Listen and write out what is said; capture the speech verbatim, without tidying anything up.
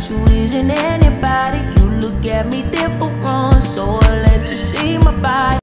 but you isn't anybody. You look at me different, so I let you see my body.